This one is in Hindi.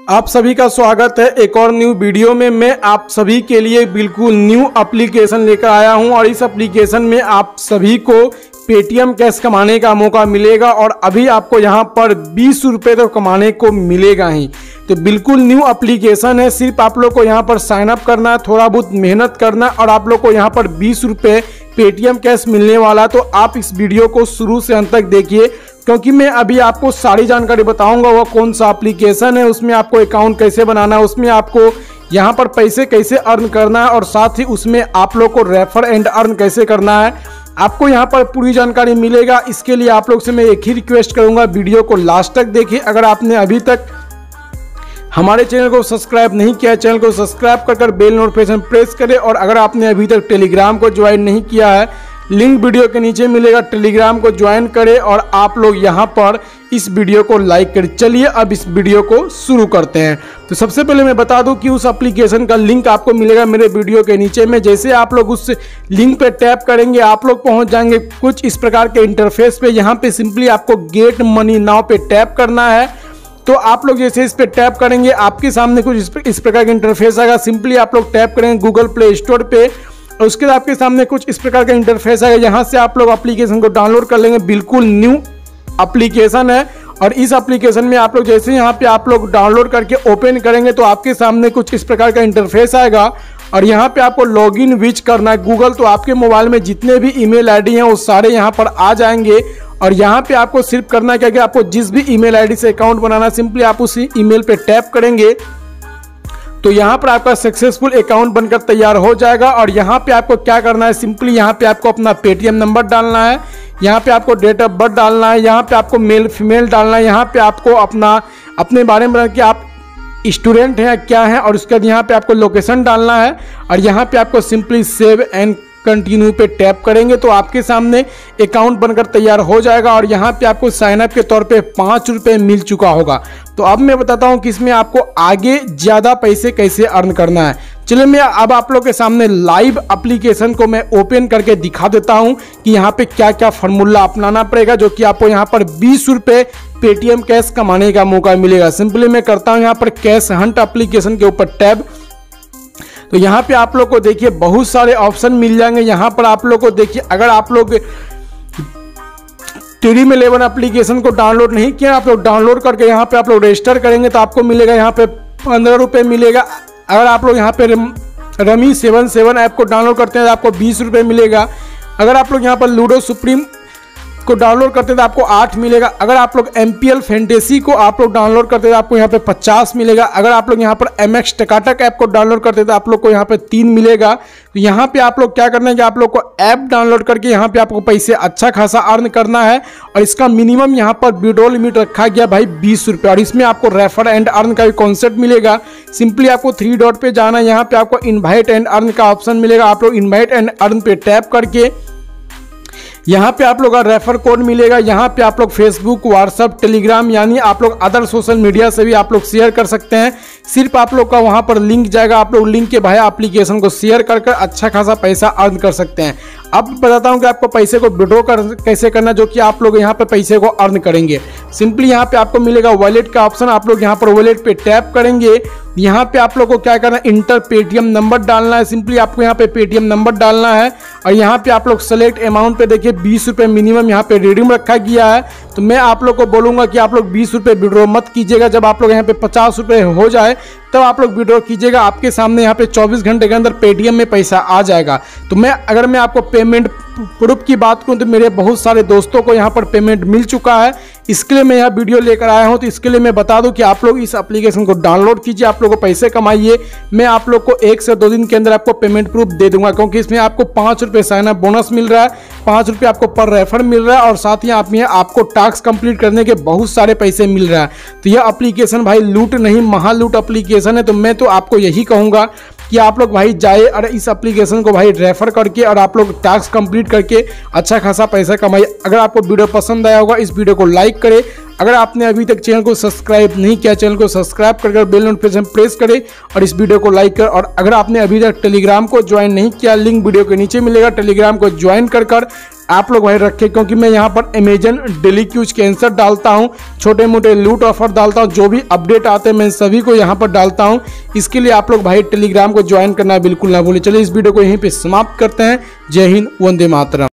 आप सभी का स्वागत है एक और न्यू वीडियो में। मैं आप सभी के लिए बिल्कुल न्यू एप्लीकेशन लेकर आया हूं और इस एप्लीकेशन में आप सभी को पेटीएम कैश कमाने का मौका मिलेगा और अभी आपको यहां पर 20 रुपये तो कमाने को मिलेगा ही। तो बिल्कुल न्यू एप्लीकेशन है, सिर्फ आप लोग को यहां पर साइन अप करना है, थोड़ा बहुत मेहनत करना और आप लोग को यहां पर 20 रुपये पेटीएम कैश मिलने वाला। तो आप इस वीडियो को शुरू से अंत तक देखिए क्योंकि मैं अभी आपको सारी जानकारी बताऊंगा। वो कौन सा एप्लीकेशन है, उसमें आपको अकाउंट कैसे बनाना है, उसमें आपको यहाँ पर पैसे कैसे अर्न करना है और साथ ही उसमें आप लोग को रेफर एंड अर्न कैसे करना है, आपको यहाँ पर पूरी जानकारी मिलेगा। इसके लिए आप लोग से मैं एक ही रिक्वेस्ट करूंगा, वीडियो को लास्ट तक देखिए। अगर आपने अभी तक हमारे चैनल को सब्सक्राइब नहीं किया है, चैनल को सब्सक्राइब कर बेल नोटिफिकेशन प्रेस करें और अगर आपने अभी तक टेलीग्राम को ज्वाइन नहीं किया है, लिंक वीडियो के नीचे मिलेगा, टेलीग्राम को ज्वाइन करें और आप लोग यहां पर इस वीडियो को लाइक करें। चलिए अब इस वीडियो को शुरू करते हैं। तो सबसे पहले मैं बता दूं कि उस एप्लीकेशन का लिंक आपको मिलेगा मेरे वीडियो के नीचे में। जैसे आप लोग उस लिंक पे टैप करेंगे आप लोग पहुंच जाएंगे कुछ इस प्रकार के इंटरफेस पे। यहाँ पे सिंपली आपको गेट मनी नाउ पे टैप करना है। तो आप लोग जैसे इस पे टैप करेंगे आपके सामने कुछ इस प्रकार का इंटरफेस आएगा। सिंपली आप लोग टैप करेंगे गूगल प्ले स्टोर पे और उसके बाद आपके सामने कुछ इस प्रकार का इंटरफेस आएगा। यहाँ से आप लोग एप्लीकेशन को डाउनलोड कर लेंगे। बिल्कुल न्यू एप्लीकेशन है और इस एप्लीकेशन में आप लोग जैसे यहाँ पे आप लोग डाउनलोड करके ओपन करेंगे तो आपके सामने कुछ इस प्रकार का इंटरफेस आएगा और यहाँ पे आपको लॉगिन विच करना है गूगल। तो आपके मोबाइल में जितने भी ईमेल आईडी हैं वो सारे यहाँ पर आ जाएंगे और यहाँ पे आपको सिर्फ करना है क्या कि आपको जिस भी ईमेल आईडी से अकाउंट बनाना, सिंपली आप उसी ईमेल पे टैप करेंगे तो यहाँ पर आपका सक्सेसफुल अकाउंट बनकर तैयार हो जाएगा। और यहाँ पे आपको क्या करना है, सिंपली यहाँ पे आपको अपना पेटीएम नंबर डालना है, यहाँ पे आपको डेट ऑफ बर्थ डालना है, यहाँ पे आपको मेल फीमेल डालना है, यहाँ पे आपको अपने बारे में कि आप स्टूडेंट हैं क्या हैं और उसके बाद यहाँ पे आपको लोकेशन डालना है और यहाँ पे आपको सिंपली सेव एंड कंटिन्यू पे टैप करेंगे तो आपके सामने अकाउंट बनकर तैयार हो जाएगा और यहाँ पे आपको साइन अप के तौर पे 5 रुपये मिल चुका होगा। तो अब मैं बताता हूँ कि इसमें आपको आगे ज़्यादा पैसे कैसे अर्न करना है। चलिए मैं अब आप लोग के सामने लाइव एप्लीकेशन को मैं ओपन करके दिखा देता हूँ कि यहाँ पे क्या क्या फार्मूला अपनाना पड़ेगा जो कि आपको यहाँ पर 20 रुपये पेटीएम कैश कमाने का मौका मिलेगा। सिंपली मैं करता हूँ यहाँ पर कैश हंट एप्लीकेशन के ऊपर टैब। तो यहाँ पे आप लोग को देखिए बहुत सारे ऑप्शन मिल जाएंगे। यहाँ पर आप लोग को देखिए अगर आप लोग ड्रीम 11 एप्लीकेशन को डाउनलोड नहीं किया, आप लोग डाउनलोड करके यहाँ पे आप लोग रजिस्टर करेंगे तो आपको मिलेगा यहाँ पे 15 रुपये मिलेगा। अगर आप लोग यहाँ पे रमी 77 ऐप को डाउनलोड करते हैं तो आपको 20 रुपये मिलेगा। अगर आप लोग यहाँ पर लूडो सुप्रीम को डाउनलोड करते हैं तो आपको 8 मिलेगा। अगर आप लोग MPL फैंटेसी को आप लोग डाउनलोड करते हैं तो आपको यहाँ पे 50 मिलेगा। अगर आप लोग यहाँ पर MX टकाटक ऐप को डाउनलोड करते हैं तो आप लोग को यहाँ पे 3 मिलेगा। तो यहाँ पे आप लोग क्या करना है कि आप लोग को ऐप डाउनलोड करके यहाँ पे आपको पैसे अच्छा खासा अर्न करना है और इसका मिनिमम यहाँ पर विड्रॉ लिमिट रखा गया भाई 20 रुपये और इसमें आपको रेफर एंड अर्न का भी कॉन्सेप्ट मिलेगा। सिंपली आपको 3 डॉट पे जाना है, यहाँ पे आपको इन्वाइट एंड अर्न का ऑप्शन मिलेगा। आप लोग इन्वाइट एंड अर्न पे टैप करके यहाँ पे आप लोग का रेफर कोड मिलेगा। यहाँ पे आप लोग फेसबुक, व्हाट्सअप, टेलीग्राम यानी आप लोग अदर सोशल मीडिया से भी आप लोग शेयर कर सकते हैं। सिर्फ आप लोग का वहाँ पर लिंक जाएगा, आप लोग लिंक के भाई एप्लीकेशन को शेयर कर अच्छा खासा पैसा अर्न कर सकते हैं। अब बताता हूँ कि आपको पैसे को विड्रॉ कैसे करना जो कि आप लोग यहाँ पे पैसे को अर्न करेंगे। सिंपली यहाँ पे आपको मिलेगा वॉलेट का ऑप्शन, आप लोग यहाँ पर वॉलेट पे टैप करेंगे। यहाँ पे आप लोग को क्या करना है, इंटर पेटीएम नंबर डालना है। सिंपली आपको यहाँ पे पेटीएम नंबर डालना है और यहाँ पे आप लोग सेलेक्ट अमाउंट पे देखिए 20 रुपये मिनिमम यहाँ पे रिडीम रखा गया है। तो मैं आप लोग को बोलूँगा कि आप लोग 20 रुपये विड्रॉ मत कीजिएगा। जब आप लोग यहाँ पे 50 रुपये हो जाए तब आप लोग विड्रॉ कीजिएगा। आपके सामने यहाँ पे 24 घंटे के अंदर पेटीएम में पैसा आ जाएगा। तो अगर मैं आपको पेमेंट प्रूफ की बात करूं तो मेरे बहुत सारे दोस्तों को यहाँ पर पेमेंट मिल चुका है। इसके लिए मैं यह वीडियो लेकर आया हूं। तो इसके लिए मैं बता दूं कि आप लोग इस एप्लीकेशन को डाउनलोड कीजिए, आप लोग को पैसे कमाइए। मैं आप लोग को 1 से 2 दिन के अंदर आपको पेमेंट प्रूफ दे दूंगा क्योंकि इसमें आपको 5 रुपये साइन अप बोनस मिल रहा है, 5 रुपये आपको पर रेफर मिल रहा है और साथ ही आपको टास्क कंप्लीट करने के बहुत सारे पैसे मिल रहा है। तो यह एप्लीकेशन भाई लूट नहीं महालूट एप्लीकेशन है। तो मैं तो आपको यही कहूँगा कि आप लोग भाई जाए और इस एप्लीकेशन को भाई रेफर करके और आप लोग टास्क कंप्लीट करके अच्छा खासा पैसा कमाइए। अगर आपको वीडियो पसंद आया होगा इस वीडियो को लाइक करें। अगर आपने अभी तक चैनल को सब्सक्राइब नहीं किया चैनल को सब्सक्राइब कर बेल नोटिफिकेशन प्रेस करें और इस वीडियो को लाइक कर। और अगर आपने अभी तक टेलीग्राम को ज्वाइन नहीं किया लिंक वीडियो के नीचे मिलेगा, टेलीग्राम को ज्वाइन कर आप लोग भाई रखें, क्योंकि मैं यहाँ पर अमेजन डेली क्यूज के आंसर डालता हूँ, छोटे मोटे लूट ऑफर डालता हूँ, जो भी अपडेट आते हैं मैं सभी को यहाँ पर डालता हूँ। इसके लिए आप लोग भाई टेलीग्राम को ज्वाइन करना बिल्कुल ना भूलें। चलिए इस वीडियो को यहीं पे समाप्त करते हैं। जय हिंद, वंदे मातरम।